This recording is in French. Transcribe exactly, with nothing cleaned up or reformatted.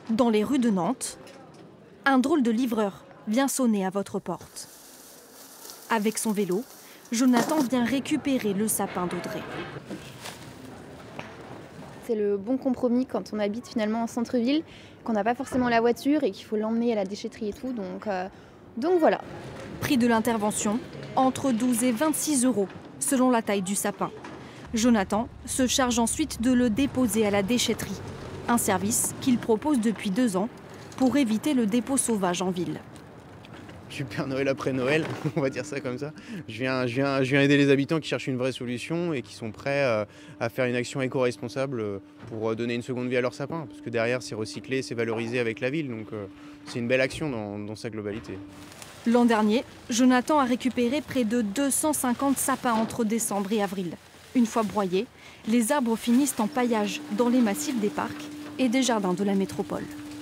Dans les rues de Nantes, un drôle de livreur vient sonner à votre porte. Avec son vélo, Jonathan vient récupérer le sapin d'Audrey. C'est le bon compromis quand on habite finalement en centre-ville, qu'on n'a pas forcément la voiture et qu'il faut l'emmener à la déchetterie et tout. Donc, euh, donc voilà. Prix de l'intervention, entre douze et vingt-six euros, selon la taille du sapin. Jonathan se charge ensuite de le déposer à la déchetterie, un service qu'il propose depuis deux ans pour éviter le dépôt sauvage en ville. Je suis Père Noël après Noël, on va dire ça comme ça. Je viens, je, viens, je viens aider les habitants qui cherchent une vraie solution et qui sont prêts euh, à faire une action éco-responsable pour donner une seconde vie à leur sapin. Parce que derrière, c'est recyclé, c'est valorisé avec la ville. Donc euh, c'est une belle action dans, dans sa globalité. L'an dernier, Jonathan a récupéré près de deux cent cinquante sapins entre décembre et avril. Une fois broyés, les arbres finissent en paillage dans les massifs des parcs et des jardins de la métropole.